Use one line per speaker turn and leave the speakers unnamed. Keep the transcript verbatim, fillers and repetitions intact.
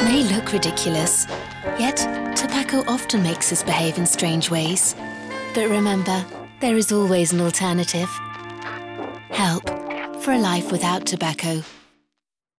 may look ridiculous, yet tobacco often makes us behave in strange ways. But remember, there is always an alternative. Help for a life without tobacco.